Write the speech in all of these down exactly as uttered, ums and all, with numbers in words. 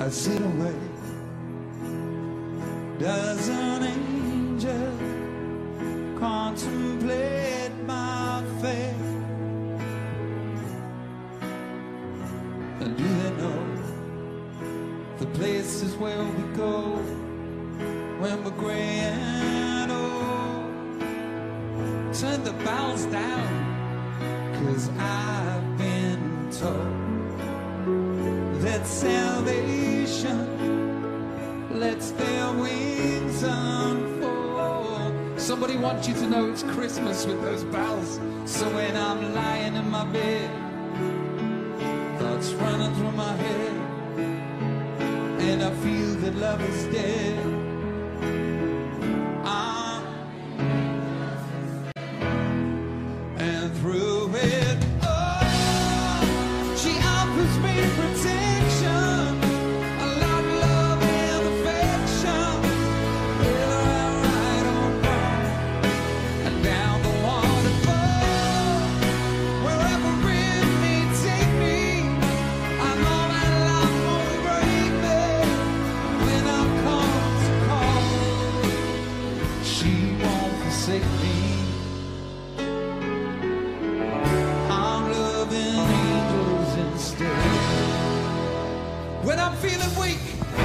I sit away. Does an angel contemplate my fate? And do they know the places where we go when we're gray and old? Turn the bells down, 'cause I've been told that salvation lets their wings unfold. Somebody wants you to know it's Christmas with those bells. So when I'm lying in my bed, thoughts running through my head, and I feel that love is dead, I'm and through it all, she offers me protection, a lot of love and affection, whether I'm right or wrong, and down the waterfall, wherever it may take me, I know that love won't break me when I come to call. She won't forsake me. I'm loving angels instead. When I'm feeling weak,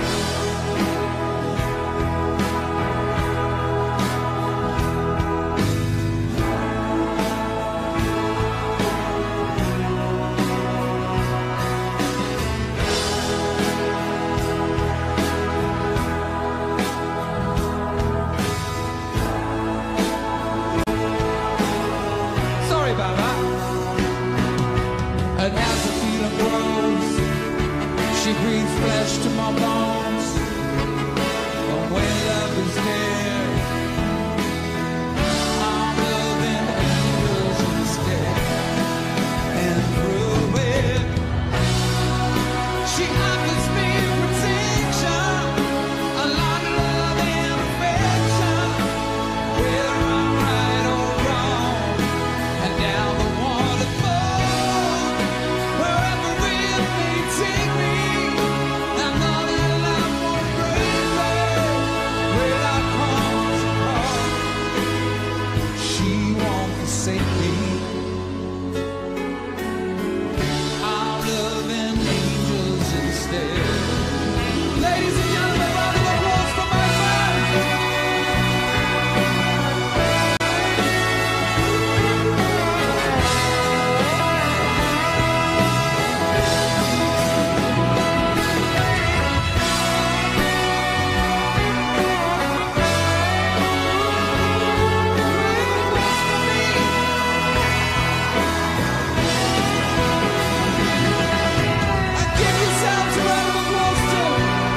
sorry about that. And as the feeling grows, she breathes flesh to my bones. But when love is there, I'm loving angels instead. And through it, she offers me protection, a lot of love and affection, whether I'm right or wrong, and down the waterfall, wherever it may take me, I know that love won't break me when I come to call. She won't forsake me. I'm loving angels instead. Ladies and gentlemen, round of applause for my friend. And give yourselves a round of applause too.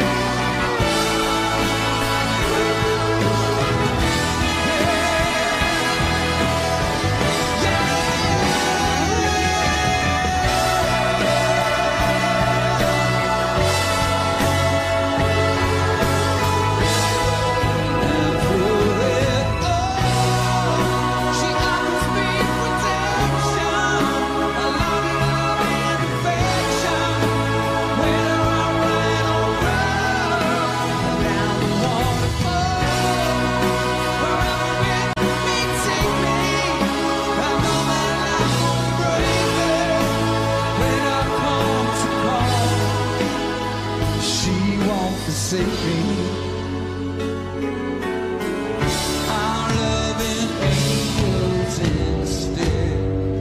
And through it all, she offers me protection, a lot of love and affection, whether I'm right or wrong, down the waterfall, wherever it may take me, I know that love won't break me when I come to call. She won't forsake me. I'm loving angels instead.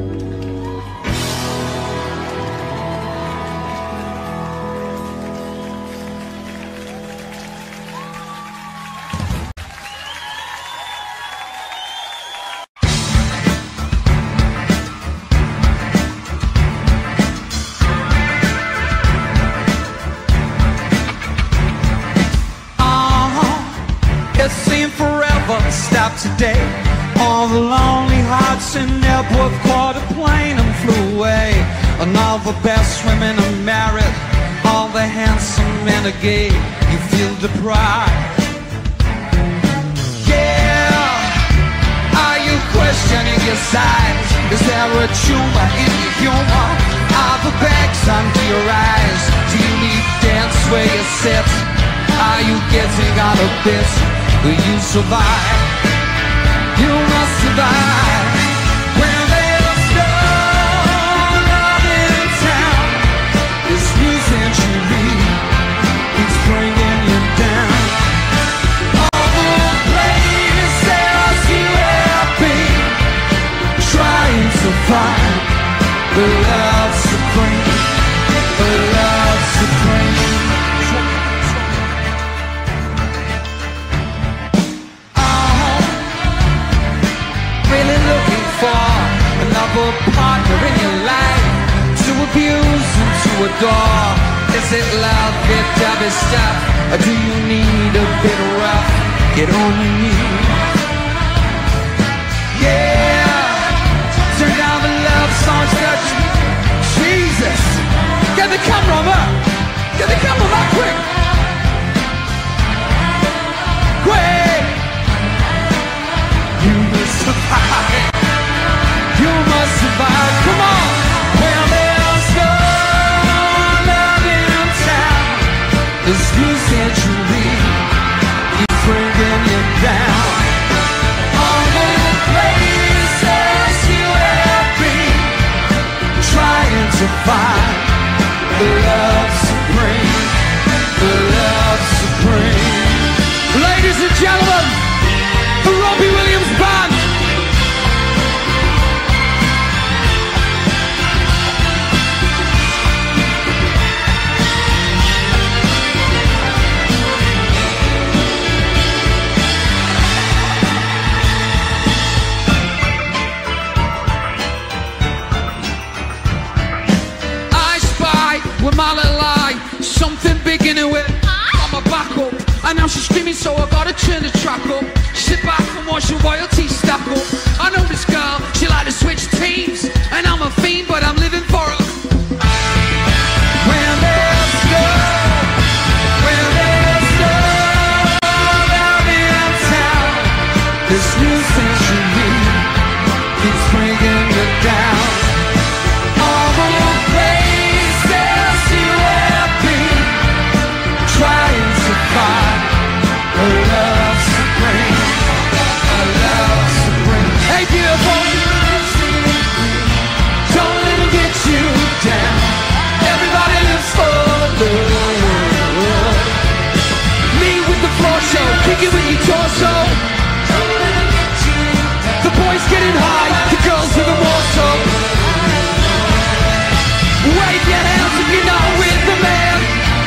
Uh-huh. It seemed forever stopped today. All the lonely hearts in Airport caught a plane and flew away. And all the best women are married, all the handsome men are gay. You feel deprived. Yeah. Are you questioning your size? Is there a tumor in your humor? Are the bags under your eyes? Do you need dance where you sit. Are you getting out of this? Will you survive? You must survive. When there's no love in town, this new century is bringing you down. All the places you have been, trying to find the love supreme, the love supreme. Another partner in your life to abuse and to adore. Is it love, it dubby stuff, or do you need a bit rough? Get on your knees. Yeah, turn down the love songs, touch. Jesus, get the camera up, get the camera up quick, quick. You will survive. You must survive, come on. Well, there's no love in town. This new century is bringing you down. All the places you have been, trying to find the love supreme, the love supreme. Ladies and gentlemen, the Robbie Williams Band. With my little eye, something big in it with on my back up. And now she's screaming, so I gotta turn the track up. Sit back and watch your royalty stack up. I know this girl, she like to switch teams, and I'm a fiend, but I'm living for her. When there's love, when there's love out in town, this new century keeps bringing you down. All the trying to find a love supreme, a love supreme. Hey, beautiful, don't let them get you down. Everybody lives for love. Me with the floor show, kick it with your torso. The boys getting high, the girls with the more so. Wave your hands if you're not with the man.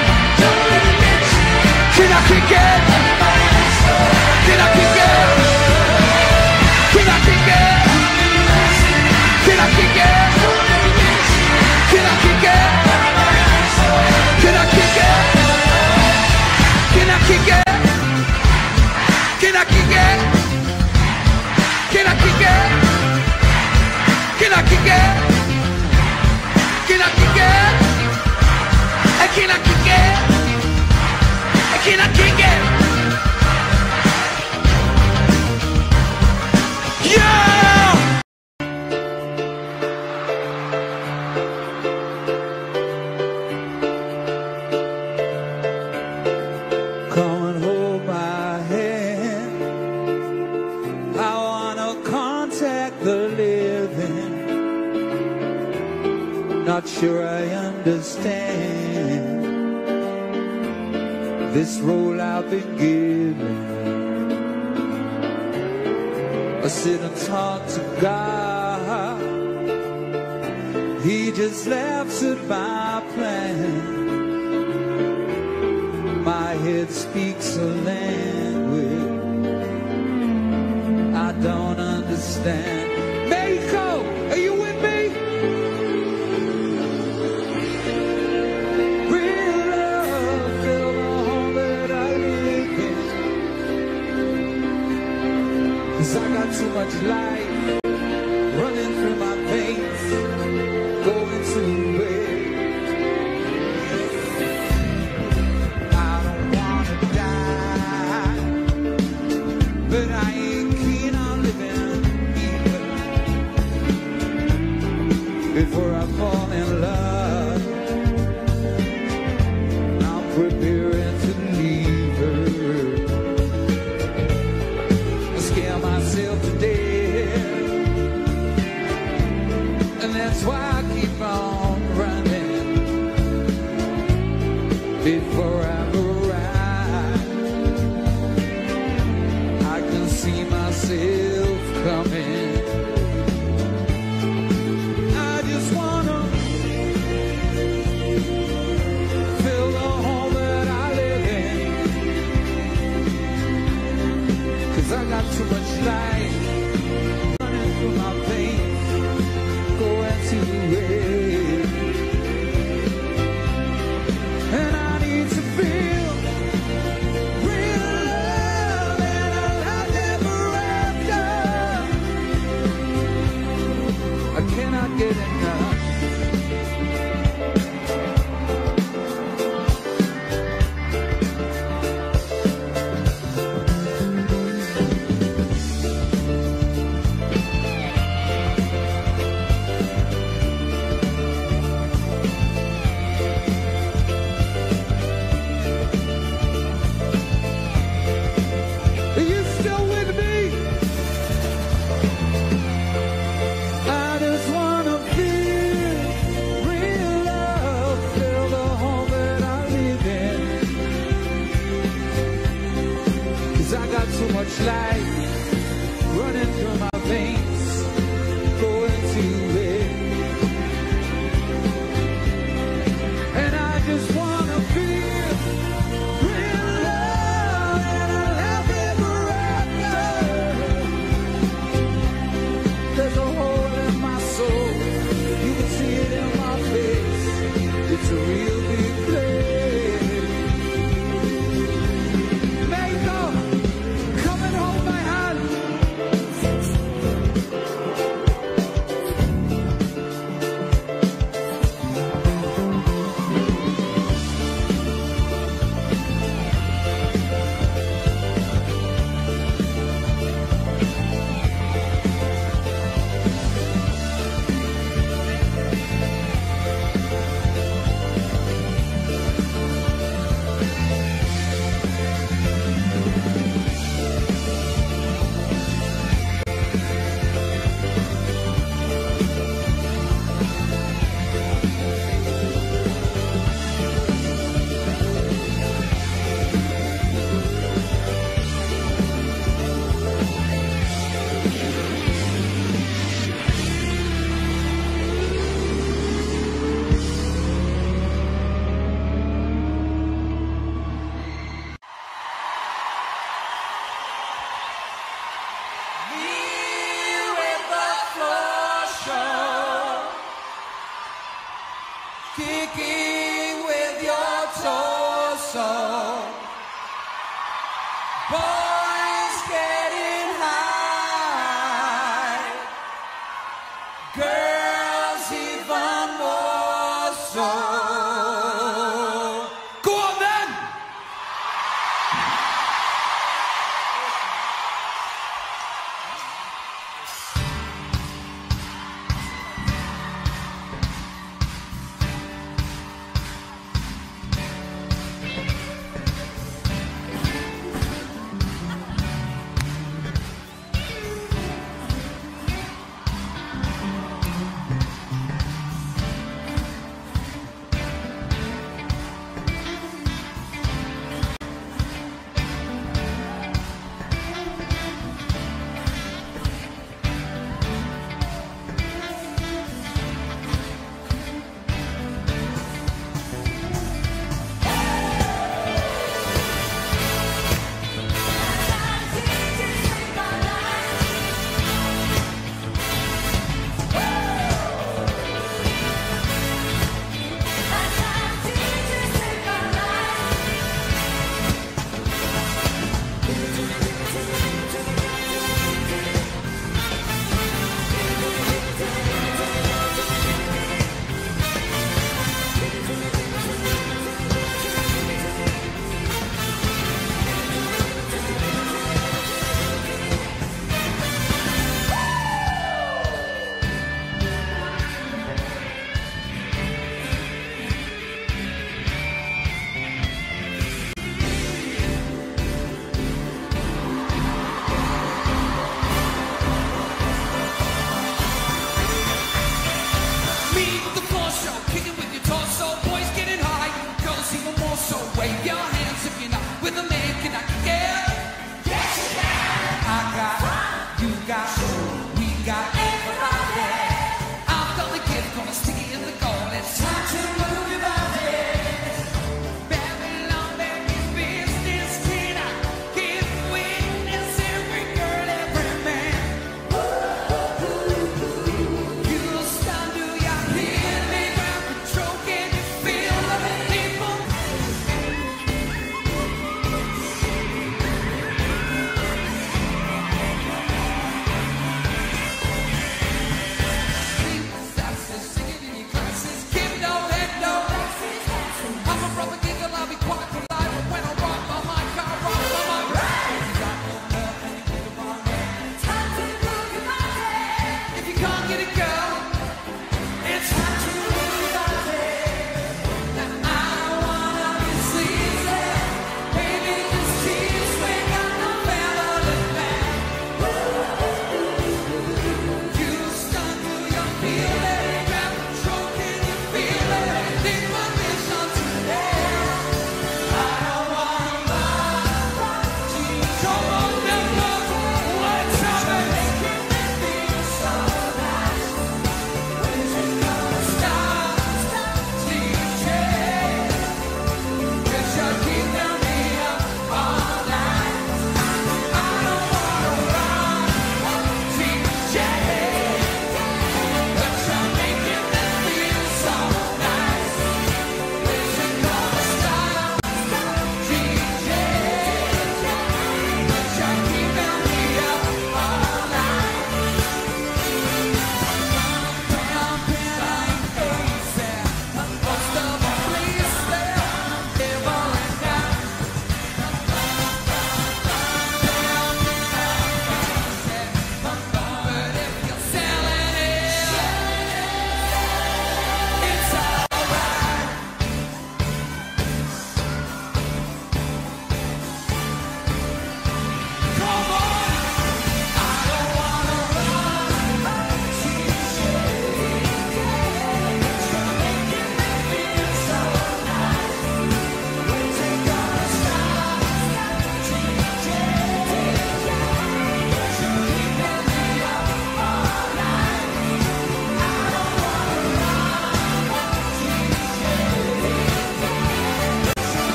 Can I kick it? Can I kick it? Can I kick it? Can I kick it? Can I kick it? Can I kick it? Can I kick it? Can I kick it? Can I kick it? Can I kick it? Can I kick it? Can I kick it? Can I kick it? Yeah! Come and hold my hand. I wanna contact the living. Not sure I understand this role I've been given. I sit and talk to God. He just laughs at my plan. My head speaks a language I don't understand. Mexico, are you with me? I got too much life running through my veins, going to waste. I don't wanna die, but I ain't keen on living either. Before I fall in love, I'm prepared. That's why I keep on running before I arrive. I can see myself coming. I just wanna fill the home that I live in, 'cause I got too much life running through my veins, going to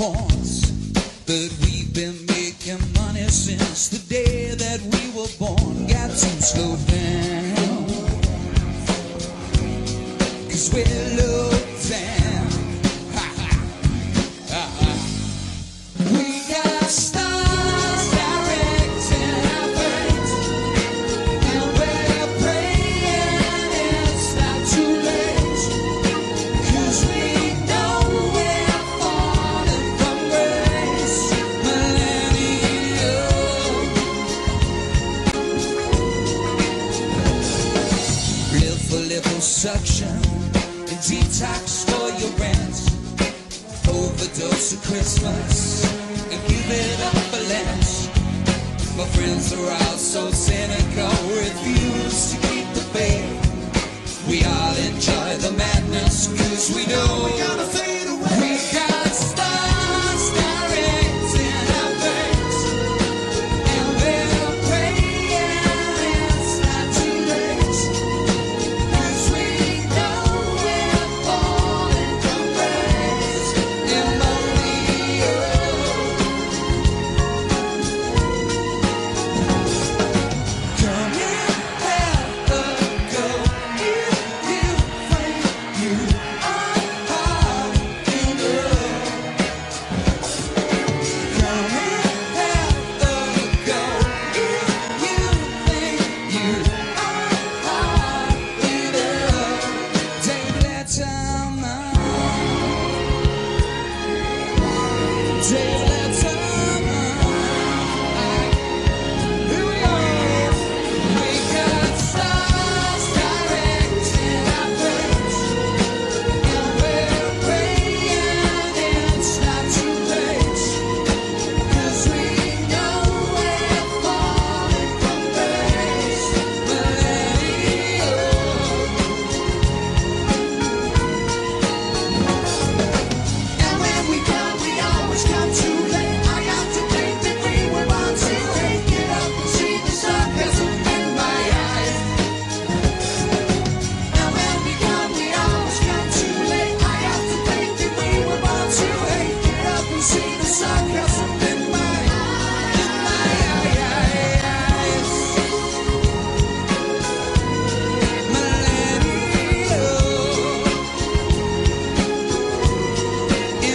pawns, but we've been making money since the day that we were born. Got to slow down, 'cause we're low down. Ha, ha, ha, ha. We got stars directing our fate, and we're praying it's not too late, 'cause we know we're falling from grace. Millennium, live for liposuction and detox for your rent. Overdose of Christmas and give it up for Lent. My friends are all so cynical, refuse to keep the faith. We all enjoy the madness, 'cause we know we're gonna fade away. We got stars directing our fate, and we're praying it's not too late, 'cause we know we're falling from grace. And only you come in, have a go. You, you think you are hard enough. Come in, have a go. You, you think you are hard enough. Take that time out. Take that time out. Here we are. We got stars directing our fate, and we're praying it's not too late, 'cause we know we're falling from grace. Millennium, and when we come, we always come too late. I got to think that we were born to hate. Get up and see the sarcasm in my eyes. And when we come, we always come too late. I have to think that we were born to hate. Get up and see the sarcasm in my, in my eyes. Millennium, in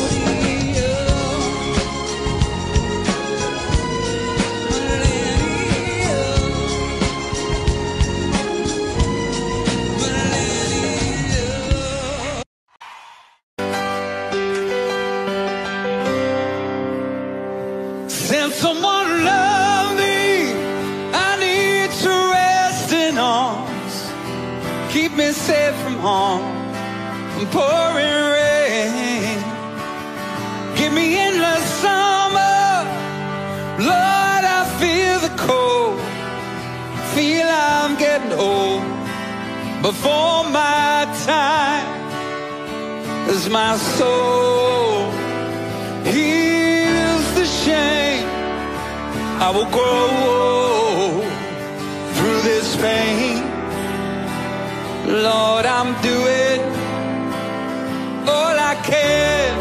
send someone to love me. I need to rest in arms. Keep me safe from harm, from pouring rain. Give me endless summer. Lord, I feel the cold. Feel I'm getting old before my time, as my soul heals the shame. I will grow through this pain. Lord, I'm doing all I can.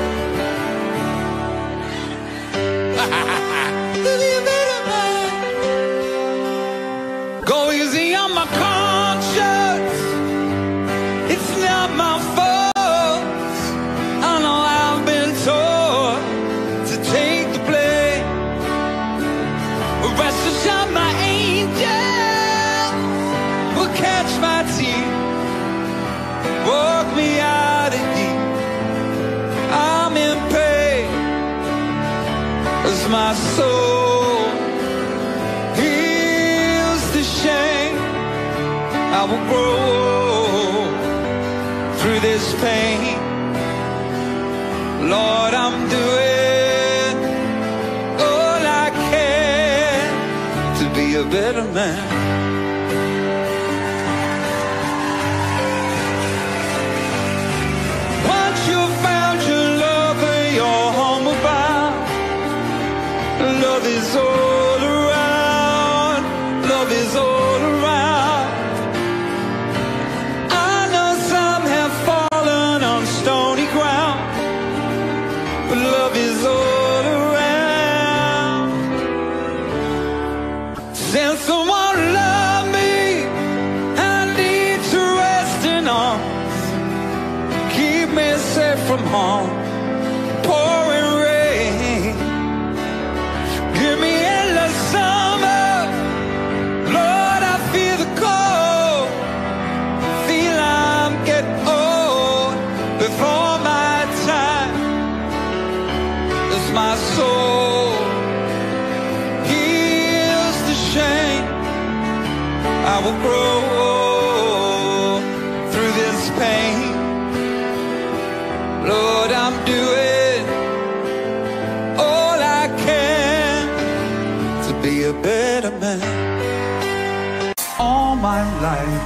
Go easy on my conscience. It's not my fault. I know I've been told to take the blame. Rest assured my angels will catch my teeth, walk me out of deep. I'm in pain as my soul heals the shame. I will grow through this pain. Lord, I'm doing all I can to be a better man. Once you've found your love and you're homeward bound, love is all around, love is all around. I know some have fallen on stony ground, but love from home, pouring rain. Give me endless summer, Lord, I feel the cold. Feel I'm getting old before my time. As my soul heals the shame, I will grow through this pain. Lord, I'm doing all I can to be a better man. All my life,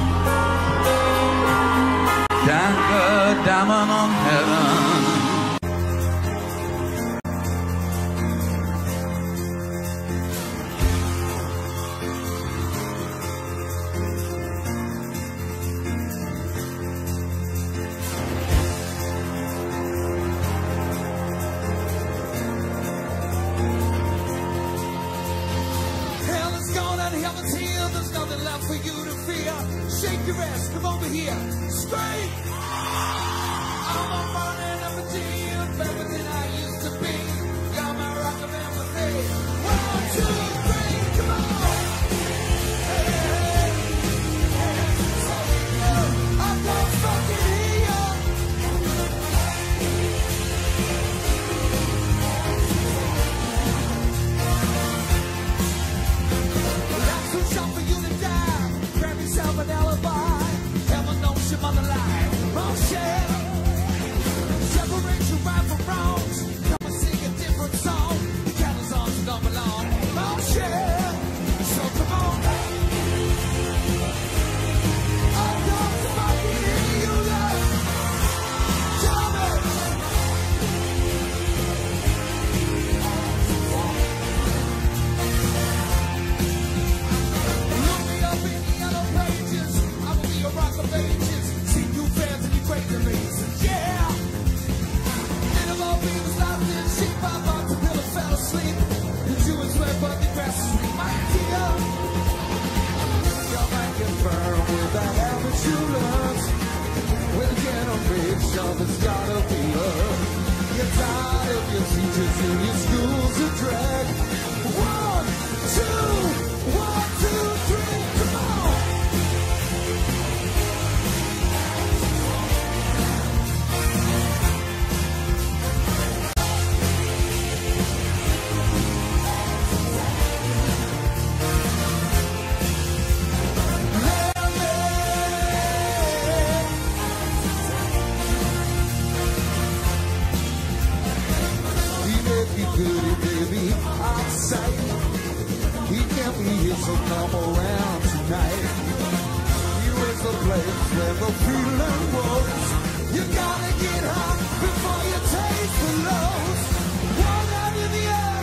Danker, diamond on heaven. For you to fear, shake your ass, come over here, scream. I'm a running up a deal, better than I used to be. Got my rock of empathy. One, two, three, come on. Hey, hey, hey, hey. I don't fucking hear you. That's too short for you to die. Grab yourself an alibi. Heaven knows your mother lied. Oh shit. Separate your right from wrongs. Come and sing a different song. The candles on so don't belong. Oh shit. So come on. I don't fucking hear you, love. Tell me. Look me up in the yellow pages. I will be a rock of ages. See you fans and you great to me. Yeah. And of all people stopped this shit. Five bucks until I fell asleep. And you and swear but the grass is green. My dear. Y'all might get burned with that average you love. With a generation that's gotta be love. You're tired of your teachers and your schools are drag. One, two, one, two, three, come on. He may be pretty, baby, outside. He can't be here, so come around tonight. Here is a place where the feeling grows. You gotta get hot before you taste the lows. One out in the air.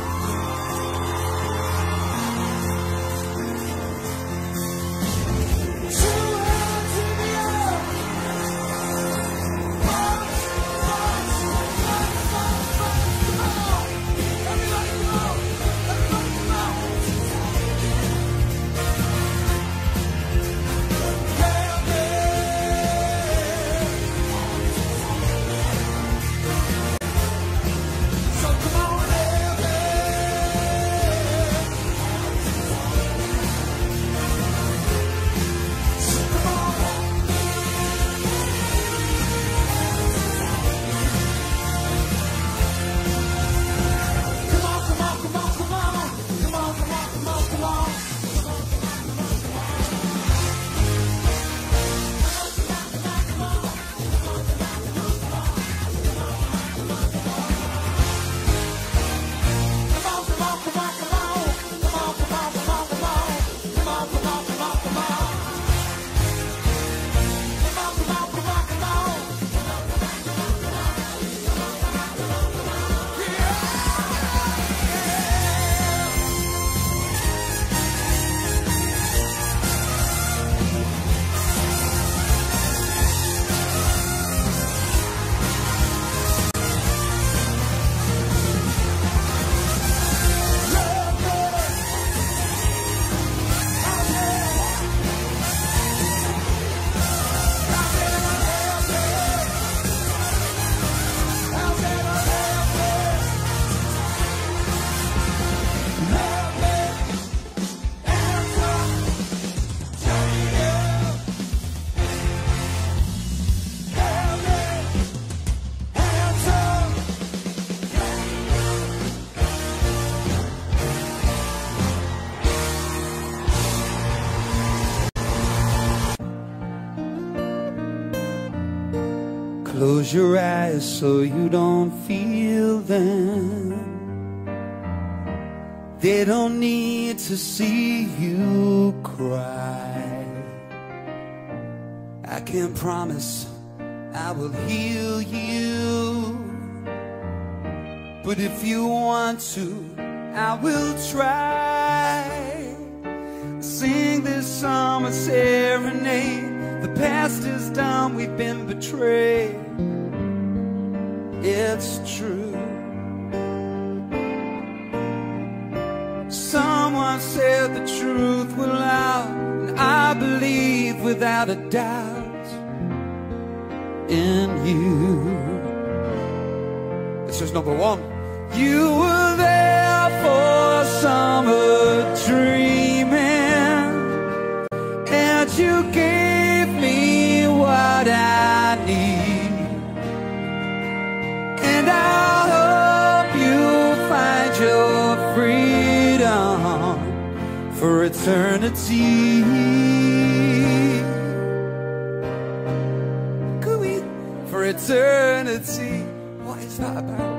Two hands in the air. Bounce, bounce, bounce, bounce, bounce. Come on. Everybody come on. Everybody come on. Yeah, yeah. Close your eyes so you don't feel them. They don't need to see you cry. I can't promise I will heal you, but if you want to, I will try. Sing this summer serenade. The past is done, we've been betrayed. It's true. Someone said the truth will out, and I believe without a doubt in you. This is number one. You were there for summer dreaming, and you gave me what I need, and I hope you find your freedom for eternity. For eternity. What is that about?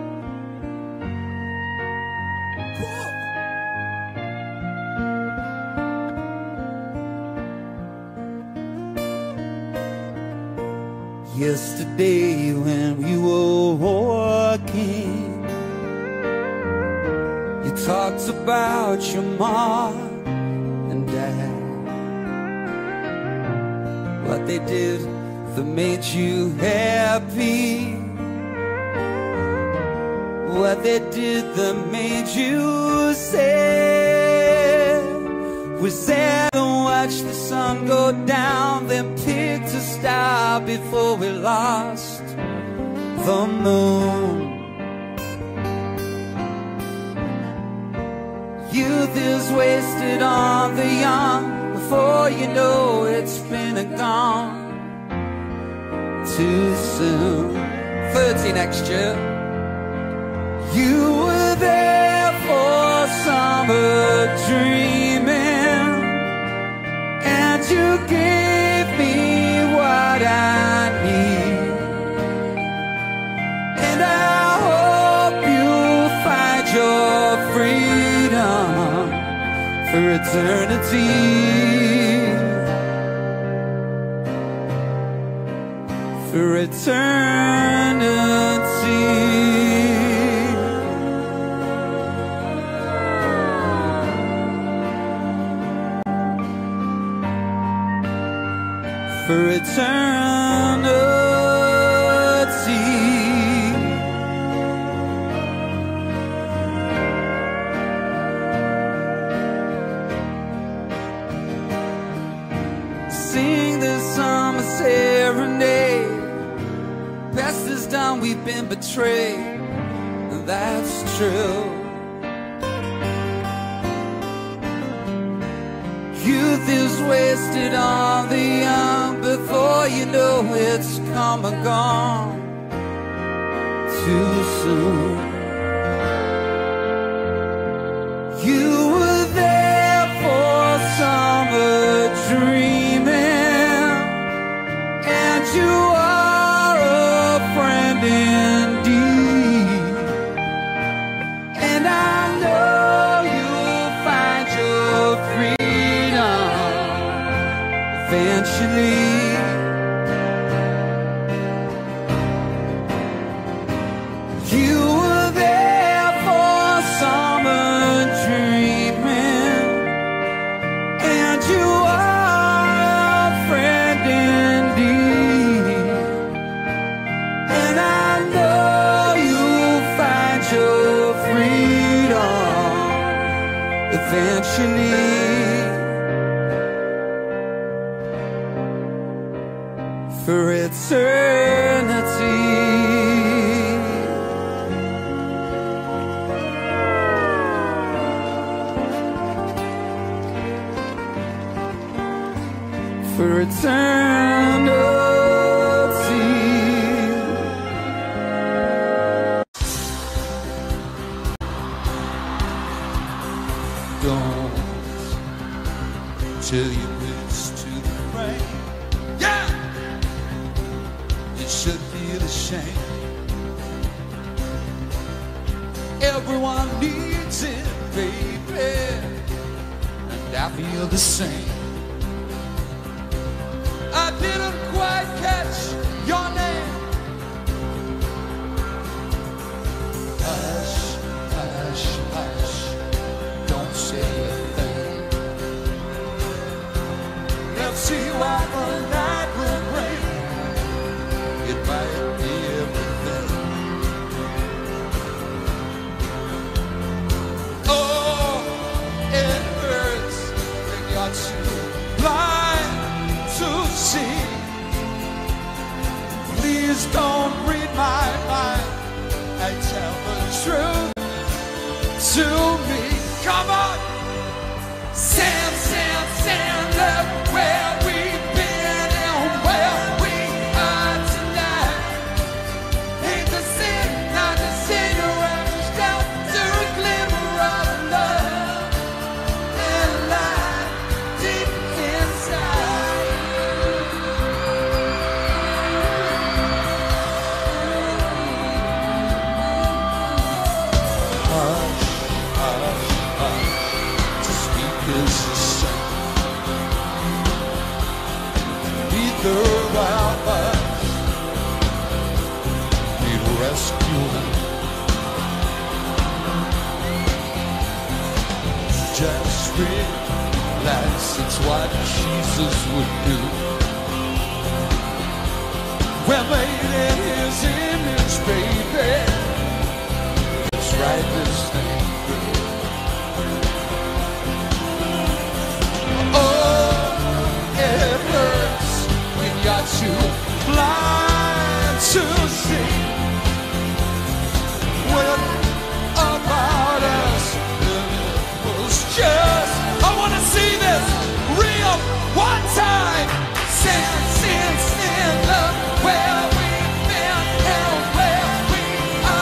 Yesterday when we were walking, you talked about your mom and dad, what they did that made you happy, what they did that made you sad. We sat and watched the sun go down, then picked a star before we lost the moon. Youth is wasted on the young, before you know it's been a gone too soon. Thirty next year. You were there for summer dreaming, and you gave me what I need, and I hope you find your freedom for eternity. For eternity. For eternity. Sing this summer serenade. Best is done, we've been betrayed. That's true. Youth is wasted on the young, before you know it's come and gone too soon. You were there for summer dreaming, and you are a friend indeed, and I know you'll find your freedom eventually. You were there for summer dreaming, and you are a friend indeed, and I know you'll find your freedom eventually. For eternity. For eternity. Don't till you lose to the rain. Yeah! It should feel ashamed. Everyone needs it, baby, and I feel the same. I didn't quite catch your name. Hush, hush, hush, don't say a thing. Let's see what the night will bring. It might be everything. Oh, it hurts when you're too blind to see. Please don't read my mind. I tell the truth to me. Come on, stand, stand, stand up where we've been and where we are tonight. Ain't the sin, not the cigarette, down to a glimmer of love and light deep inside. Hush, hush, hush, to speak is a sin. Neither of us need rescuing. Just realize it's what Jesus would do. We're made in His image, baby. It's right this thing. Oh, it hurts when you're too blind to see. What about us? It was just, I want to see this real one time. Stand, stand, stand up where we've been and where we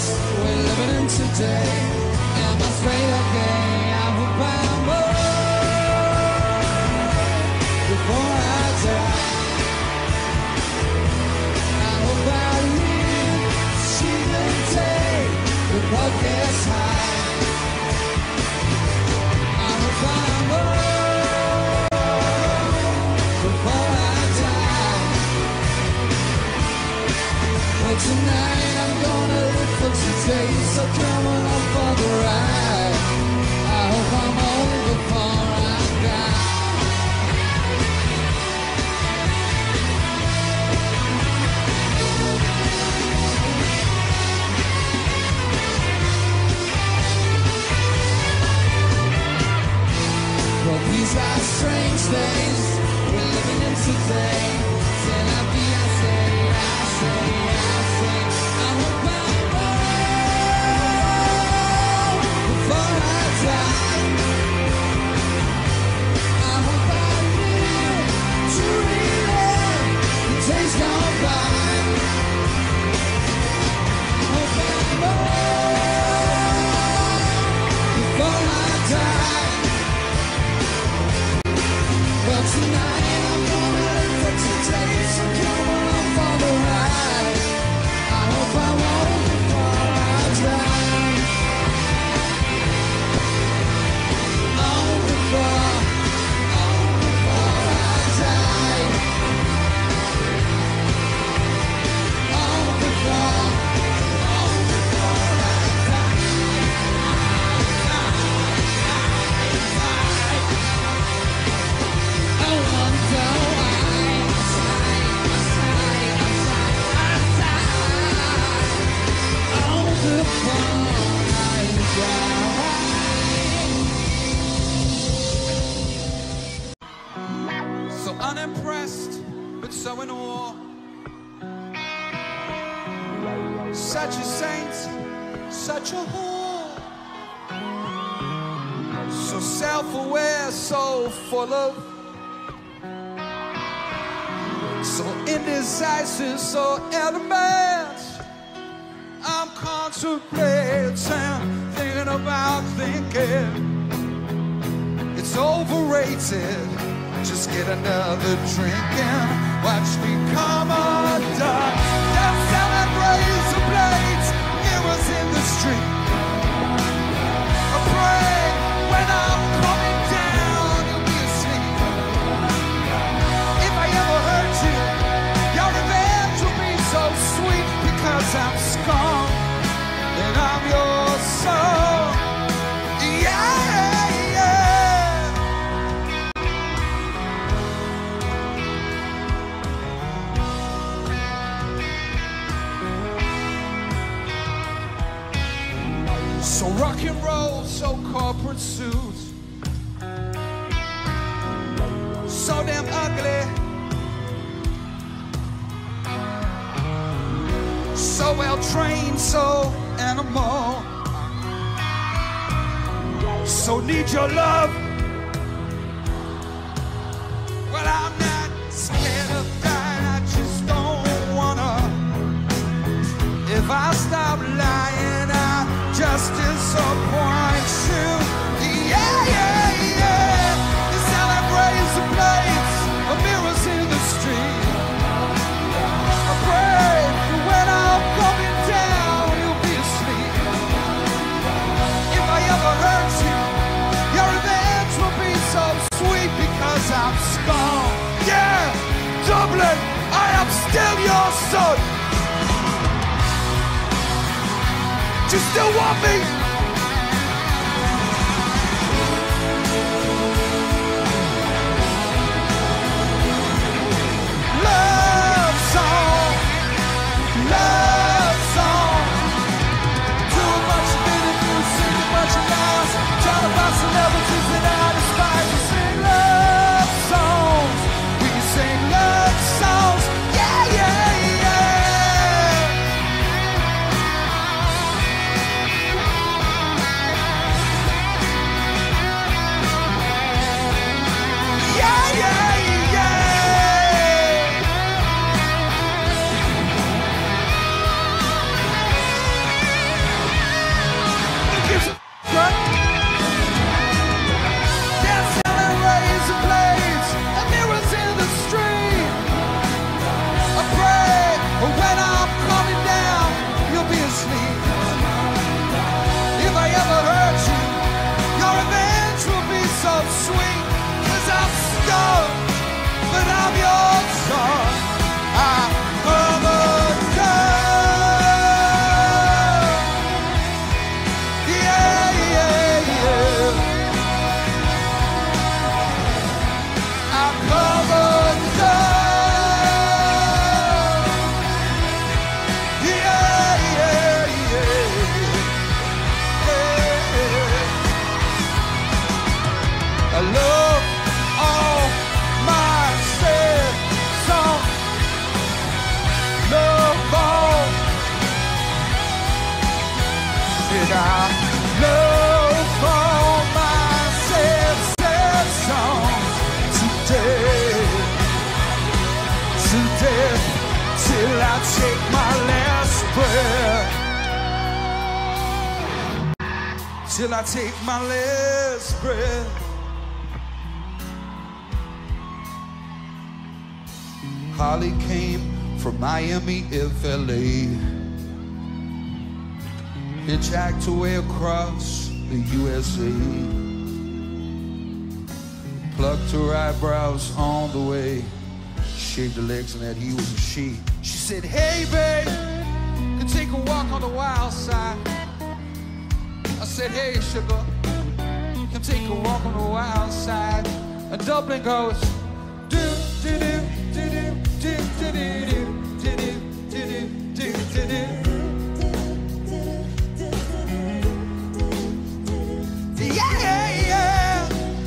we're living in today. Am I straight again? I hope I'm more before I die. I hope I live, see the day the clock gets high. I hope I'm more before I die. But tonight I'm gonna live for today, so come along for the ride. I hope I'm home before I die. Well, these are strange days we're living in today. Till I be, I say, I say, I say, I hope I'm home before I die. I hope I live to relive the days gone by. I hope I'm home before I die. Well, tonight I'm gonna live for today, so come along for the ride. I hope I won't before I die. Oh, before, oh, before I die. Oh, before, oh, before I die. I wonder why I sigh, I sigh, I sigh, I sigh. Oh, before I die. So unimpressed, but so in awe. Such a saint, such a whore. So self-aware, so full of, so indecisive, so adamant. I'm contemplating, thinking about thinking. It's overrated. Just get another drink and watch me come undone. Them selling razor blades, mirrors in the street. I pray when I'm coming down, you'll be asleep. If I ever hurt you, your revenge will be so sweet, because I'm scum and I'm your soul. Yeah, yeah. So rock and roll, so corporate suits, so damn ugly, so well trained, so animal, so need your love. Well, I'm not scared of dying, I just don't wanna. If I stop lying, I just disappoint you. Yeah, yeah, yeah. The selling razor blades, the mirrors in the street. I pray for when I'm coming down, you'll be asleep. If I ever hurt you, your revenge will be so sweet, because I'm scum. Yeah, Dublin, I am still your son. You still want me? Love song, love song. Too much minute music, too much loss. Trying to find celebrities that I despise. We sing love songs, we can sing love songs. Yeah, yeah, yeah. said, I love all my sad, sad songs today, today, till I take my last breath, till I take my last breath. Holly came from Miami, F L A, hitchhiked away across the U S A, plucked her eyebrows on the way, shaved her legs and that he was a she. She said, hey babe, can take a walk on the wild side. I said, hey sugar, can take a walk on the wild side. And Dublin goes, do, do, do, do, do, do, do, do, do, do, do, do, do. Yeah, yeah.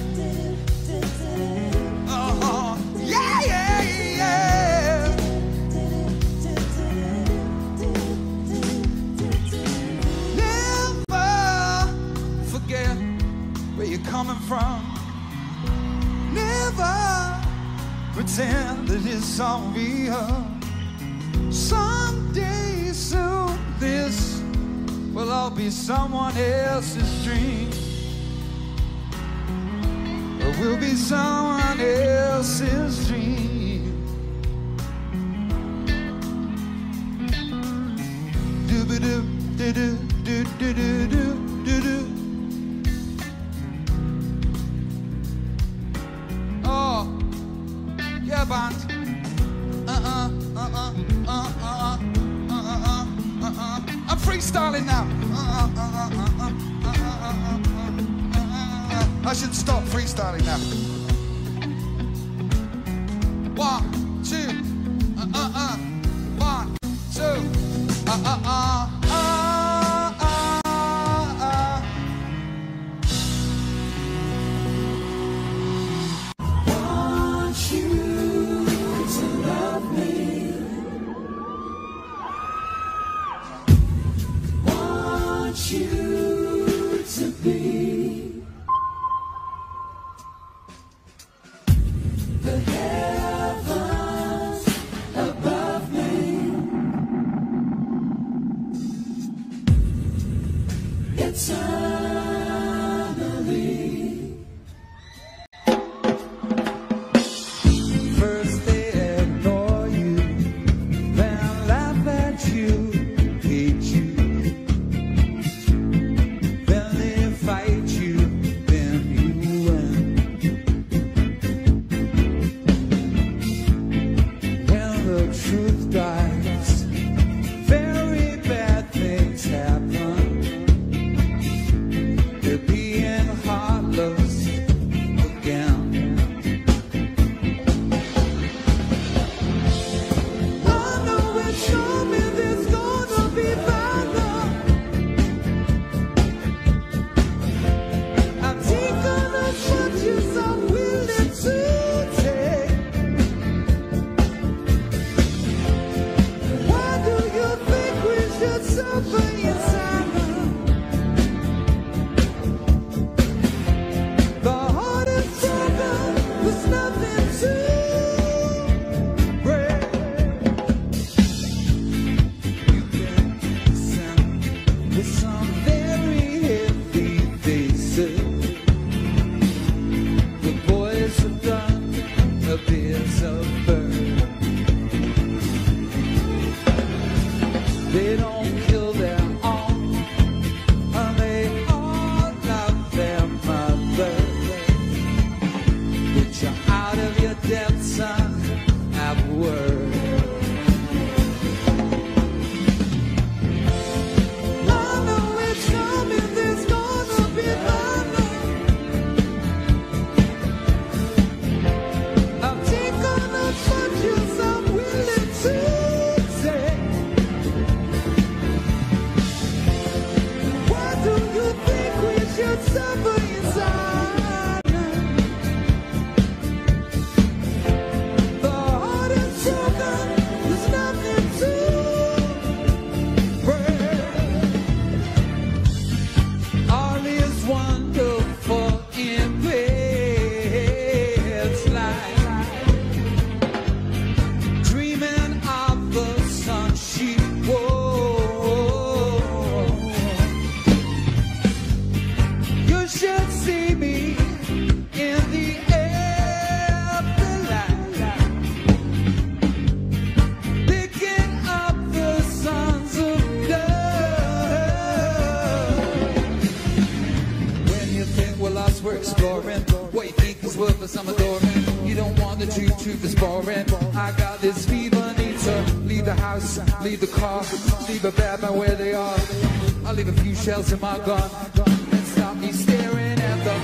Uh-huh. Yeah, yeah, yeah. Never forget where you're coming from. Never pretend that it's all real. Someday soon this will all be someone else's dream. It will be someone else's dream. Do-ba-do, do-do, do-do-do-do-do-do. Oh, yeah, band. Uh-uh, uh-uh, uh-uh, uh-uh, uh-uh. I'm freestyling now. Uh-uh, uh-uh, uh-uh, uh-uh, uh-uh. I should stop freestyling now. One, two, uh-uh-uh. One, two, uh-uh-uh. I know truth is boring. I got this fever, need to leave the house, leave the car, leave a bad man where they are. I'll leave a few shells in my gun and stop me staring at the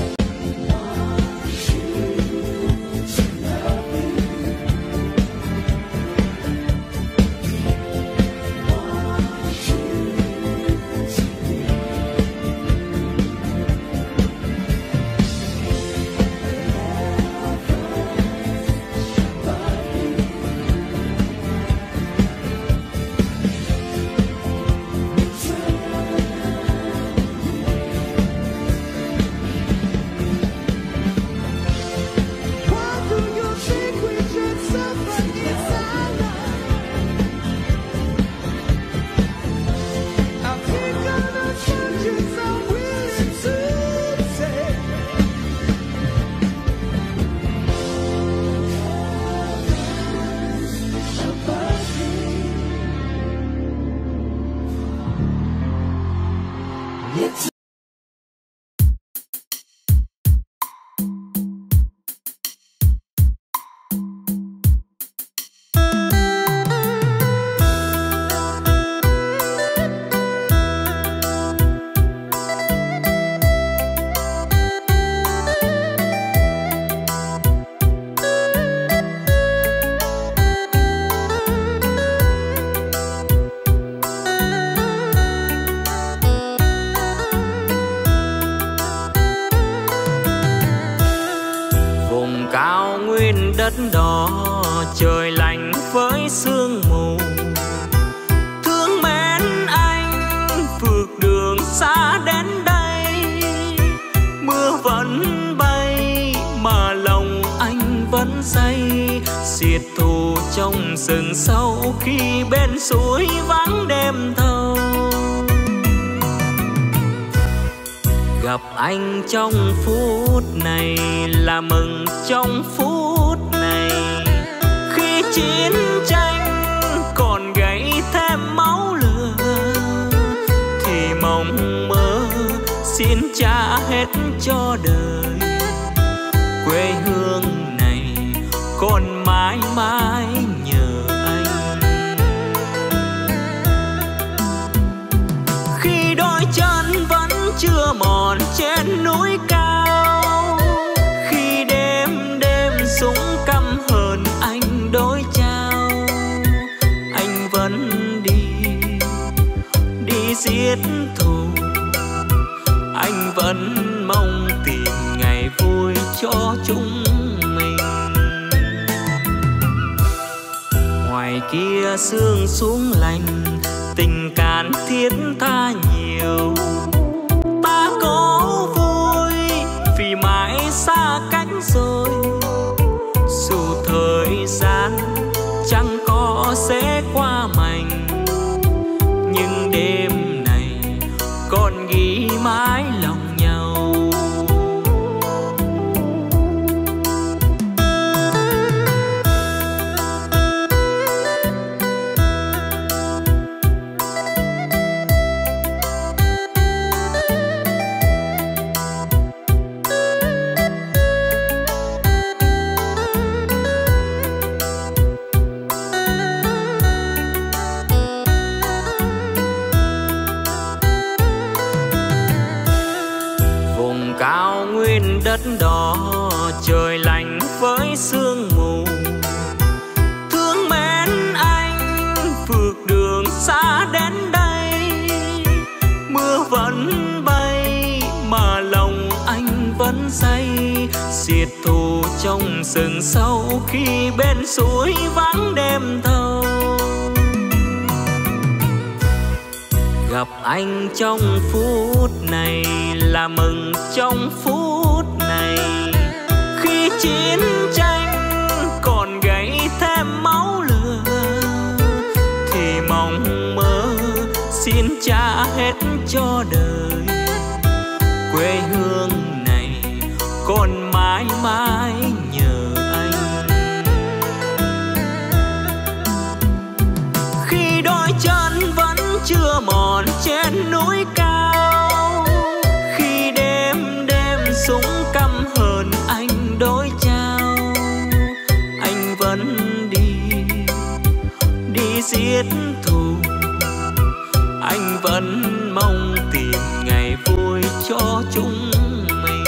đất đỏ trời lạnh với sương mù. Thương mến anh phượt đường xa đến đây, mưa vẫn bay mà lòng anh vẫn say. Xiết thù trong rừng sâu khi bên suối vắng đêm thâu. Gặp anh trong phút này là mừng trong phút này. Khi chiến tranh còn gãy thêm máu lửa, thì mong mơ xin trả hết cho đời. Quê hương này còn mãi mãi nhờ anh. Khi đôi chân vẫn chưa mòn trên núi cao, khi đêm đêm súng căm hờn anh đối trao, anh vẫn đi đi giết thù. Anh vẫn mong tìm ngày vui cho chúng mình. Ngoài kia sương xuống lạnh, tình cảm thiết tha nhiều. Ta có vui vì mãi xa cách rồi, dù thời gian chẳng có sẽ qua mành, nhưng đêm này còn ghi mãi lòng nhau. Đất đỏ trời lạnh với sương mù. Thương mến anh phượt đường xa đến đây, mưa vẫn bay mà lòng anh vẫn say. Xiết thù trong rừng sâu khi bên suối vắng đêm thâu. Gặp anh trong phút này là mừng trong phút này. Khi chiến tranh còn gãy thêm máu lửa, thì mong mơ xin trả hết cho đời. Quê hương này còn mãi mãi nhờ anh. Khi đôi chân vẫn chưa mòn trên núi cao, khi đêm đêm súng căm hờn anh đối trao, anh thiết thù, anh vẫn mong tìm ngày vui cho chúng mình.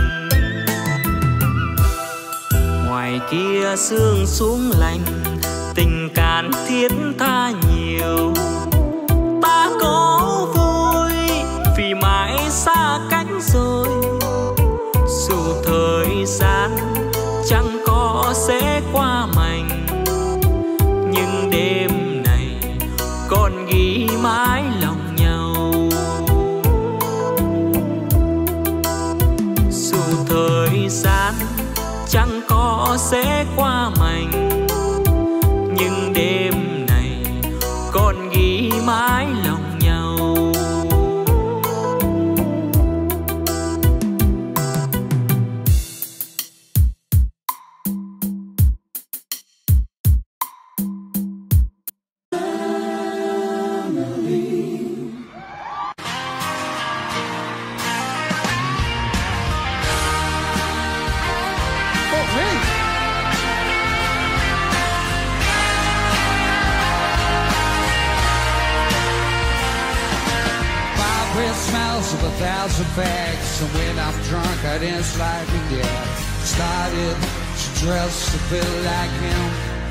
Ngoài kia sương xuống lạnh, tình cảm thiết tha nhiều. Ta có vui vì mãi xa cách rồi, dù thời gian chẳng có sẽ qua mạnh, nhưng đêm này còn ghi mãi lòng nhau. Dù thời gian chẳng có sẽ qua mạnh, nhưng đêm này còn ghi mãi lòng nhau. Smells of a thousand bags, and when I'm drunk I dance like a girl. Started to dress a bit like him.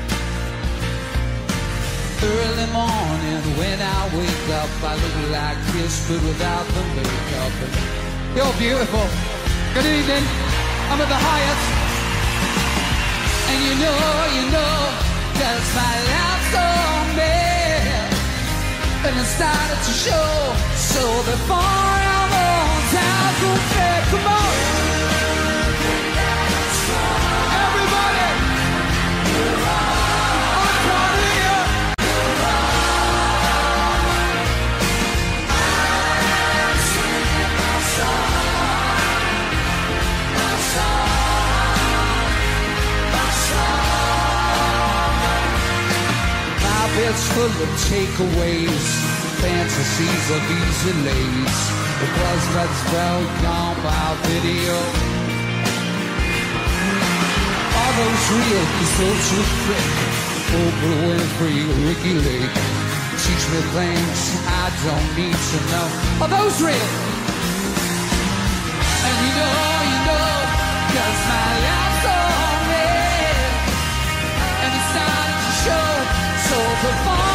Early morning when I wake up, I look like this, but without the makeup. You're beautiful. Good evening. I'm at the Hyatt, and you know, you know, that's my life's on me. And it started to show, so before I'm on time, go back, come on. Everybody, I'm proud of you. I'm singing my song, my song, my song. My bed's full of takeaways, fantasies of easy lays. It was that's well gone by video. Are those real? Cause those who quick. Oprah Winfrey, Ricky Lake. Teach me things I don't need to know. Are those real? And you know, you know, cause my life's on red. And it's starting to show, so before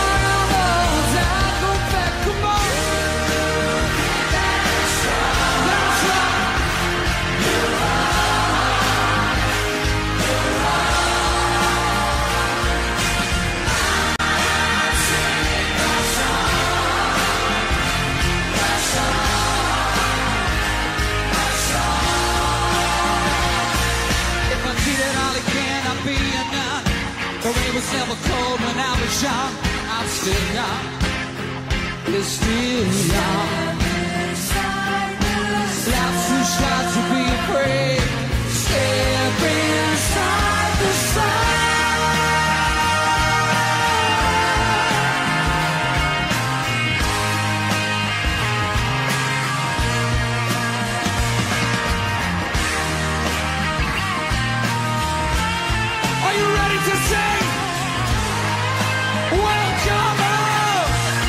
was never cold when I was young. I'm still young. It's still young. Life's too short to be afraid. Step inside the sun. Are you ready to sing? Welcome home.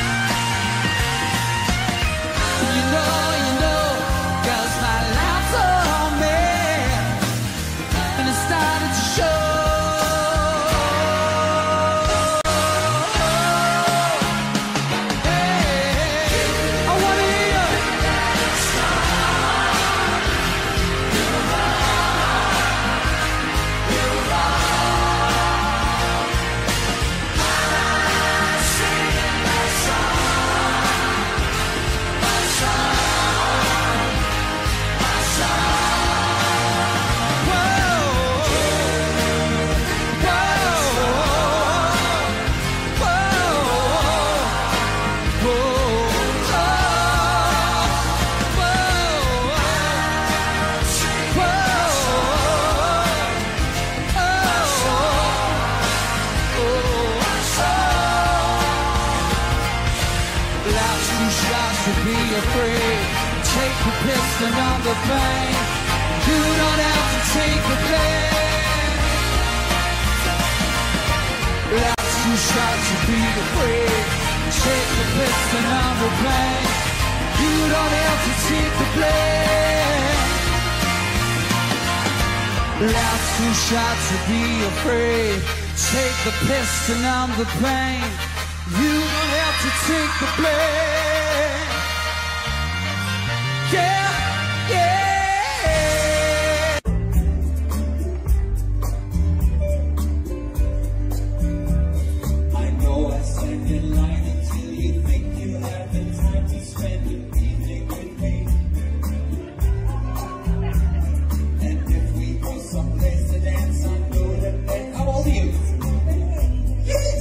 You know, you know, 'cause my life's on me, and it started to show. Hey, I wanna hear you. Take the piston on the bank. You don't have to take the blame. Life's too short to be afraid. Take the piston on the plane. You don't have to take the blame. Life's too short to be afraid. Take the piston on the plane. You don't have to take the blame. Yeah, yeah. I know I stand in line until you think you have the time to spend an evening with me. And if we go someplace to dance, I know that they call you. Yes!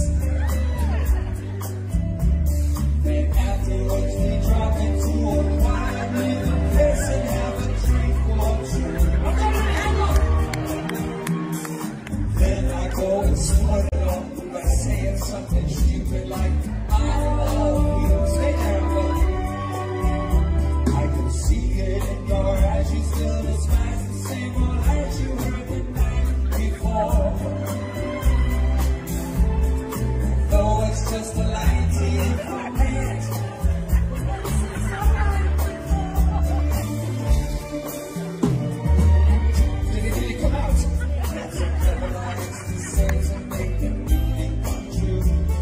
Then afterwards we drop into a quiet little place and have a drink or two. Then I go and start it off by saying something stupid like, I love you. Say that, I can see it in your eyes. You still despise the same old lies you heard the night before. Though it's just a lie to you, I can't. Did it really come out? That's a clever lie to say to make the meaning come true.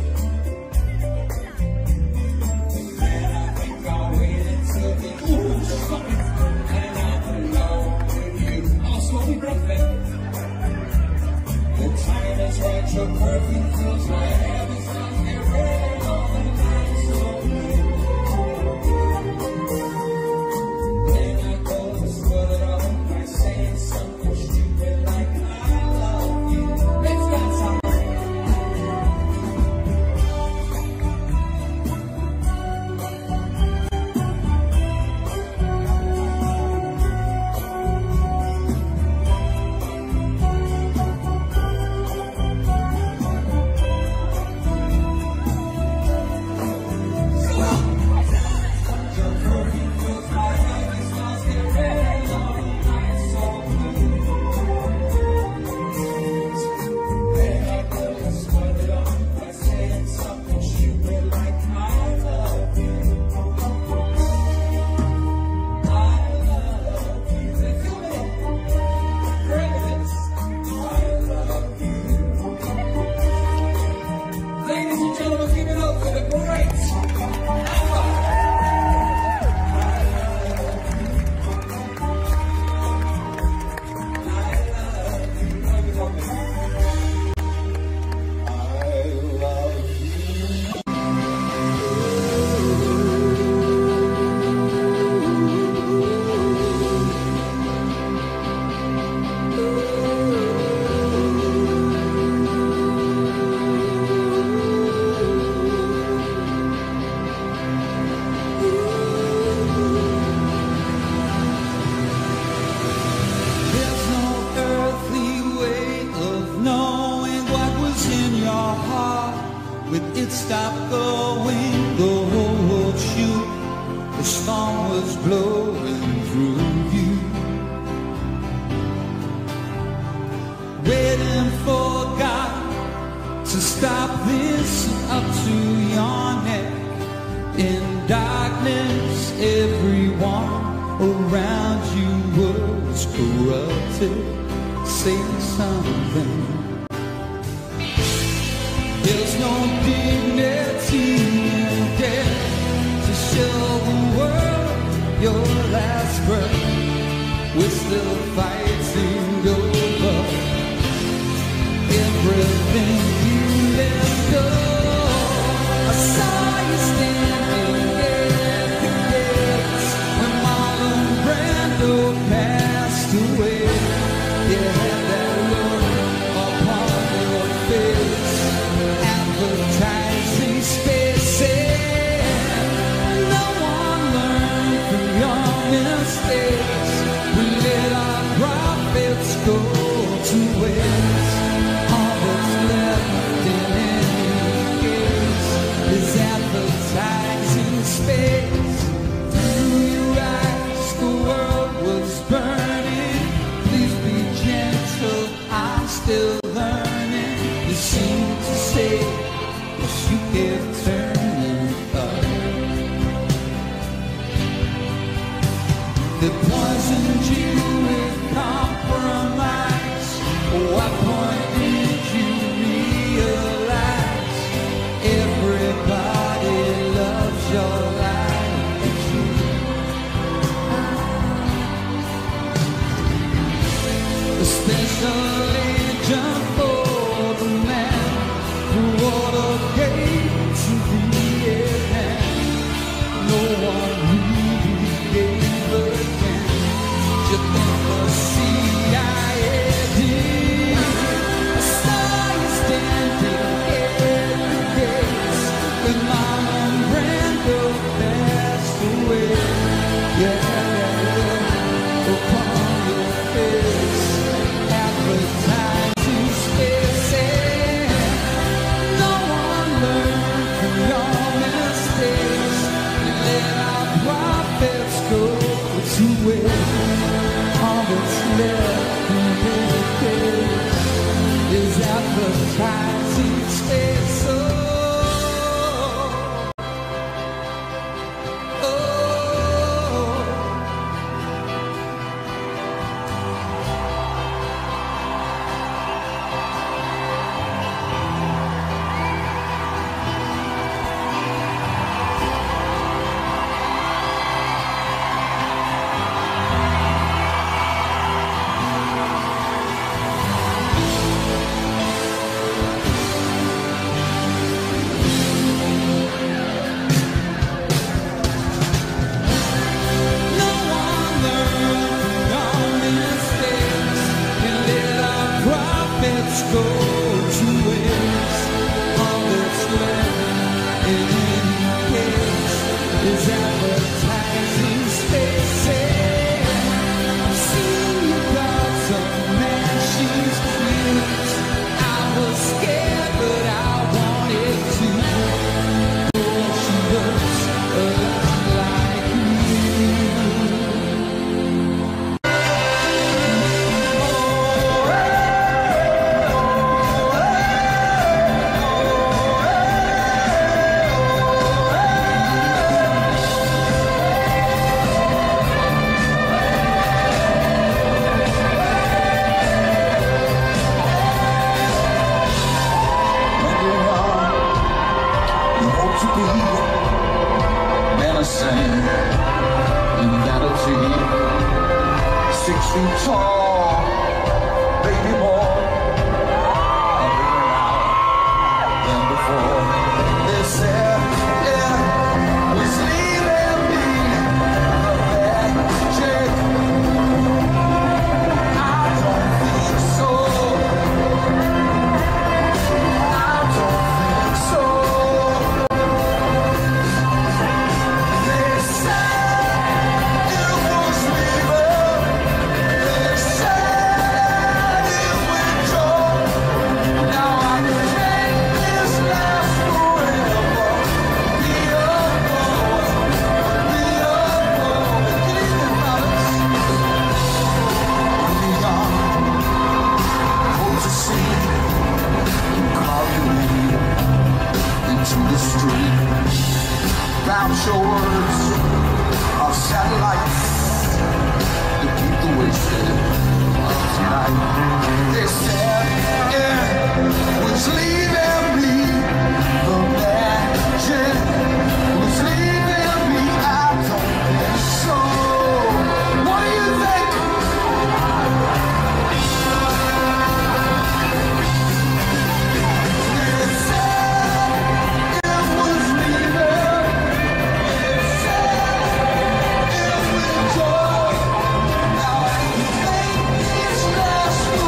Then I think I'll wait until the ooh, stop it, and I'm alone with you. I'll slowly breakfast. The time is right, your perfume fills my head. It's not get ready, all the night so blue. Then I go and split it up by saying something stupid like, I love you. Let's dance out. Your perfume fills my head. It's not get ready, all the night so blue. Then I go and split it up by saying something stupid like, I love you. I love you. They feel me? Friends, I love you. Ladies and gentlemen, give it up for the great Alpha. There's no earthly way of knowing what was in your heart. When it stopped going, the whole world shook. The storm was blowing through you. Waiting for God to stop this up to your neck. In darkness, everyone around you was corrupted. Say something. There's no dignity in death to show the world your last breath. We're still fighting over everything you let go. I saw you standing at the gates when Marlon Brando passed away. You had that look upon your face, advertising spaces. No one learned from your mistakes. We let our profits go to waste. All that's left that poisoned you with compromise. What point did you realize everybody loves your life but you? The special agent for the man who wore the gate to Vietnam. No one really gave a damn. You never see I did. I saw you standing at the gates when Mom and Brando passed away. Yeah, upon your face, advertising spaces. No one learned from your mistakes. And let our profits go to waste. All that's left in this case is advertising space. Oh, oh. No one learned from your mistakes and let our profits go to waste. All that's left in any case is advertising spaces. I've seen you got some machines cute. I was scared, but I wanted to. Oh, she looks a lot like you. When you're young, you hope to be menacing in vanity. Six feet tall, baby boy, and bigger now than before. They said it was leaving me the magic. I don't think so. I don't think so. They said it was leaving. They said it would go. Now I can take this last forever. Be alone, be alone. Good evening, fellas. When you're young, hope to see call you into the street. Bounce your words of satellites to keep the wasted of tonight. They said it was leaving me. The magic was leaving me. I don't think so. What do you think? They said it was leaving. They said it would go. Now I think it's last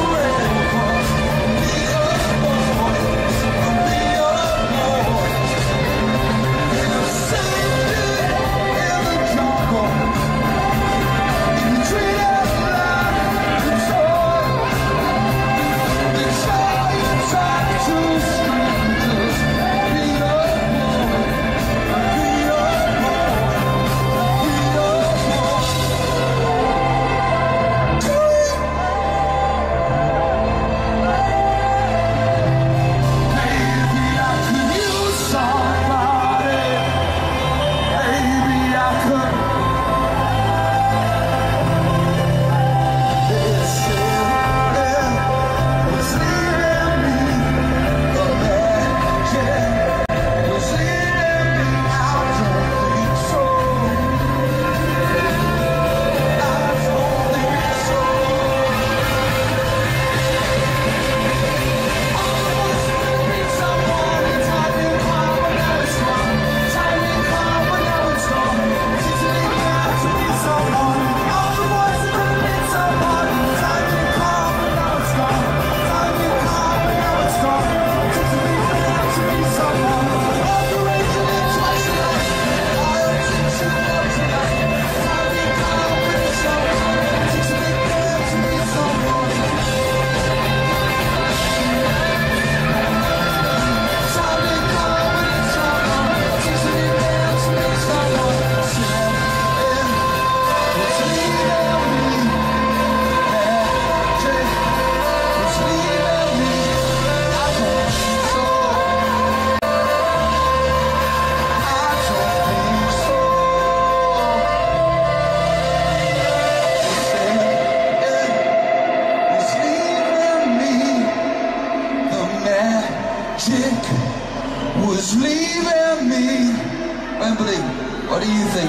do you think?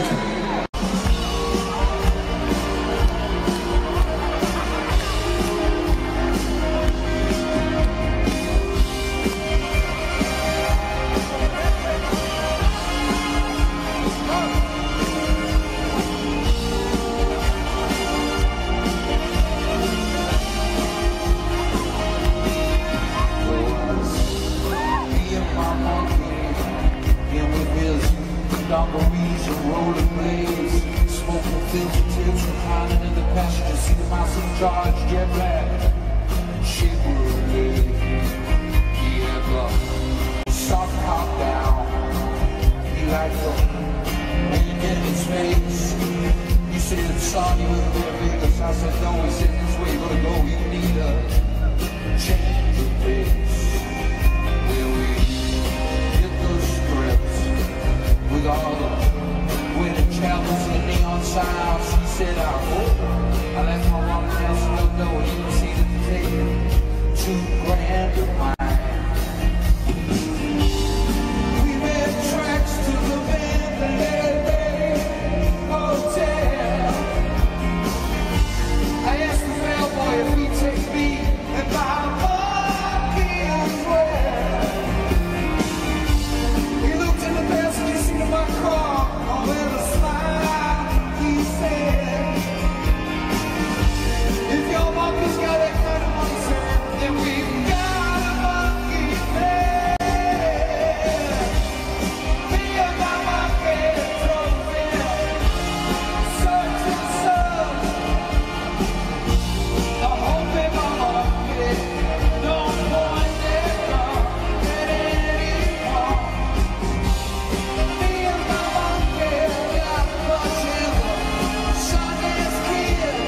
Dungarees and rollerblades, smoking filter tips, reclining in the passenger seat of my supercharged jet black Chevrolet. He had the soft top down. He liked the wind in his face. He said, "Son, you live in Vegas." I said, "No." He said, "This way you're gonna go. You need a change of pace." Well, we hit those strips with all the winter chapels and the neon signs. He said, "I hope I left my wallet down so no no and you can see that they take two grand of mine." We made tracks to the Mandalay Bay Hotel. I asked the bellboy if he'd take me and buy a monkey as well. He looked in the passenger seat of my car, and with a smile, he said, "If your monkey's got that kind of money, sir, then we've got a monkey bed. Me and my monkey drove in, search and serve. I hope in my monkey don't point their gun at anyone. Me and my monkey got much in the Sundance Kid,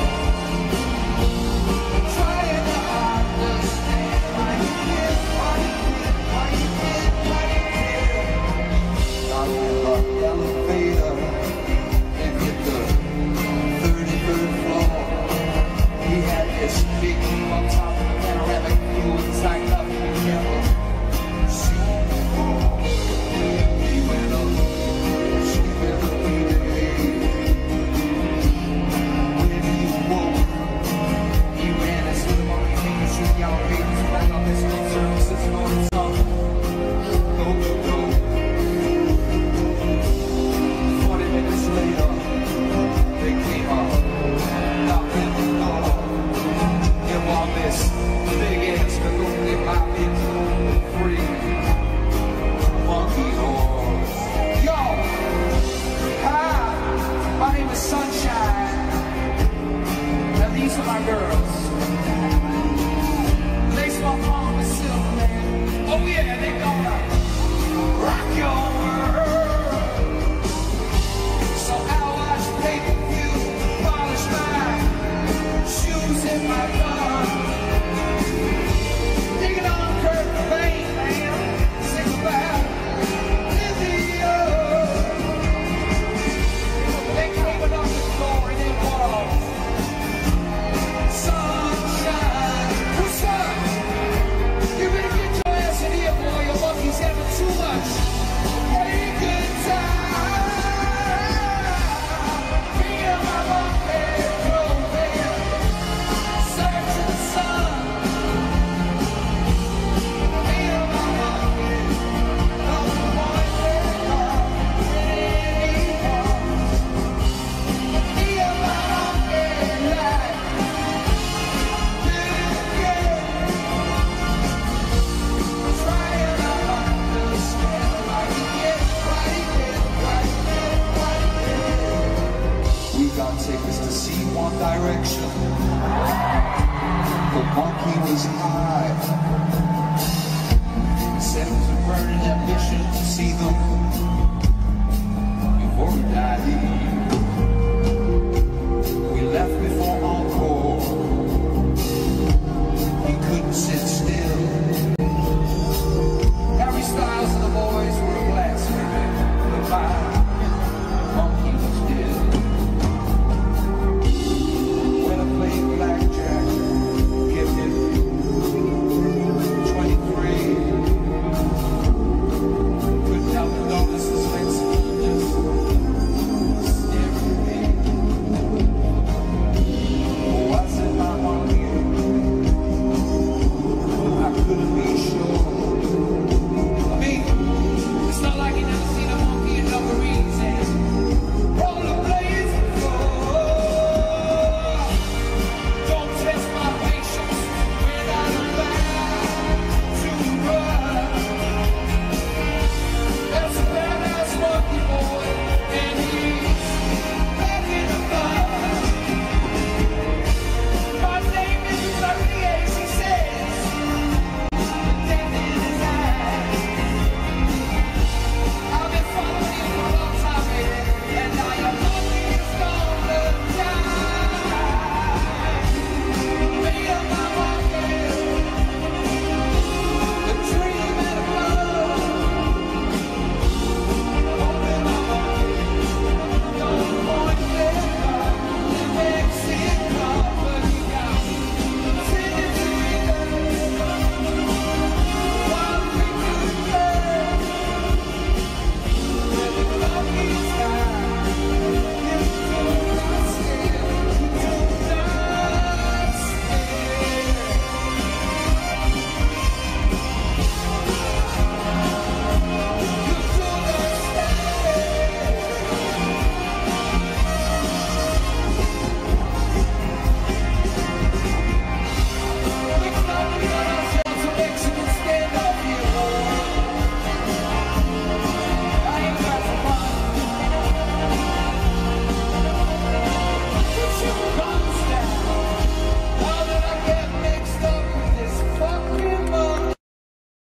trying to understand why you did, why you did, why you did, why you did." Got in the elevator and hit the thirty-third floor. He had this big view on top of the panoramic view. It's like nothing you ever seen before. He went up, sleeping the day. When he woke, he ran his little monkey fingers through the yellow pages back on his own surfaces and on his own. Go, go, go. Forty minutes later, they came up, knocked at the door. Him on this big ass balloon pop into free monkey horse. Yo, hi, my name is Sunshine, and these are my girls. Lace my mom with silver, man. Oh yeah, they gonna rock your world. So I'll watch pay-per-view, polish my shoes in my gun. Digging on Kurt Cobain, man. Sing about Lydia. They came on the floor and it was sunshine. What's up? You better get your ass in here, boy. Your monkey's having too much. Hey, good time. Me and my monkey drove in, searching the sun. Me and my monkey don't point their gun at anyone. Me and my monkey like little kids, trying to understand why he did, why he did, why he did, why he did. We got tickets to see One Direction. The monkey was high. Said it was a burning ambition to see them before he died. He